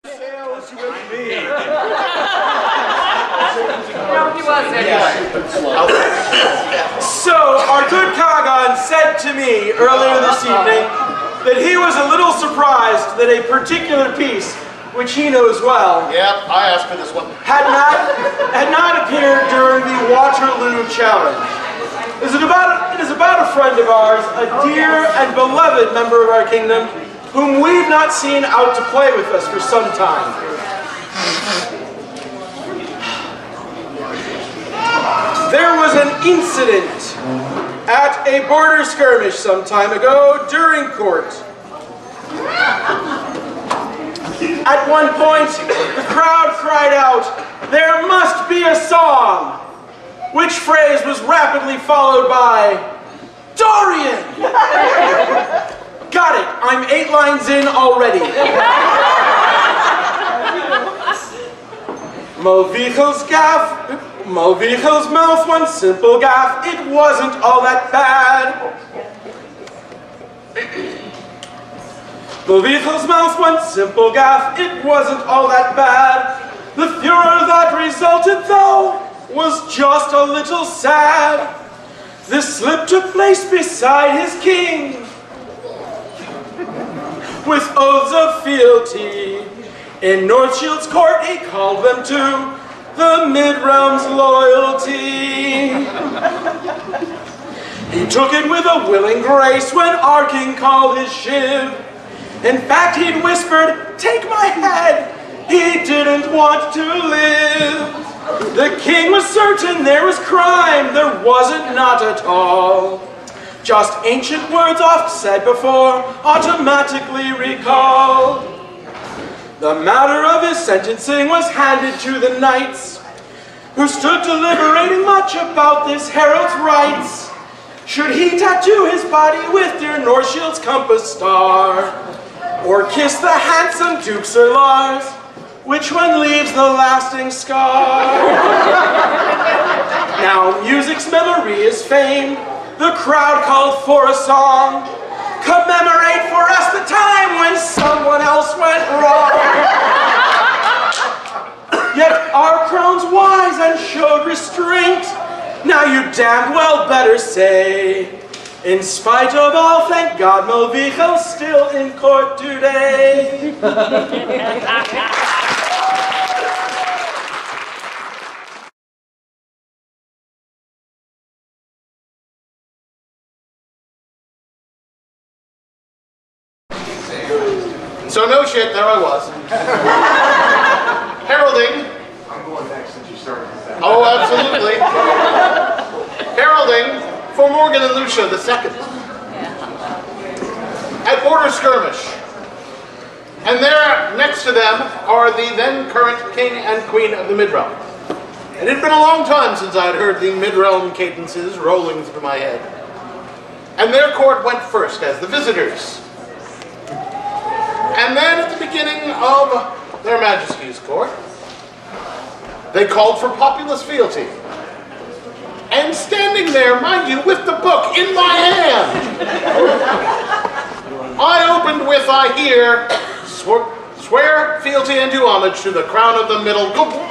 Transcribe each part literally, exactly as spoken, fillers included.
Sails with me. So, our good Kagan said to me earlier this evening that he was a little surprised that a particular piece, which he knows well, yep, I asked for this one, had not had not appeared during the Waterloo Challenge. It is about it is about a friend of ours, a dear and beloved member of our kingdom, whom we've not seen out to play with us for some time. There was an incident at a border skirmish some time ago during court. At one point, the crowd cried out, "There must be a song," which phrase was rapidly followed by, "Dahrien!" Got it, I'm eight lines in already. Mhichil's gaff, Mhichil's mouth, one simple gaff, it wasn't all that bad. Mhichil's mouth, one simple gaff, it wasn't all that bad. The furor that resulted, though, was just a little sad. This slip took place beside his king, with oaths of fealty. In Northshield's court he called them to the mid-realm's loyalty. He took it with a willing grace when our king called his shiv. In fact, he'd whispered, "Take my head." He didn't want to live. The king was certain there was crime. There wasn't, not at all. Just ancient words oft said before, automatically recalled. The matter of his sentencing was handed to the knights, who stood deliberating much about this herald's rights. Should he tattoo his body with dear Northshield's compass star, or kiss the handsome Duke Sir Lars? Which one leaves the lasting scar? Now music's memory is famed. The crowd called for a song. Commemorate for us the time when someone else went wrong. Yet our crown's wise and showed restraint. Now you damn well better say, in spite of all, thank God Mhichil's still in court today. So no shit, there I was. Heralding. I'm going next since you started with that. Oh, absolutely. Heralding for Morgan and Lucia the second. At border skirmish. And there, next to them, are the then current king and queen of the Mid-Realm. It had been a long time since I had heard the Mid-Realm cadences rolling through my head. And their court went first as the visitors. And then at the beginning of their Majesty's court, they called for populous fealty. And standing there, mind you, with the book in my hand, I opened with, I hear, swear, swear fealty and do homage to the crown of the middle.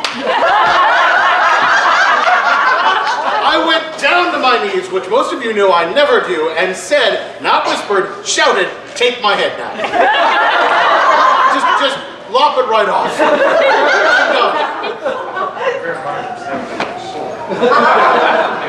I went down to my knees, which most of you know I never do, and said, not whispered, shouted, "Take my head now." just, just lop it right off. No.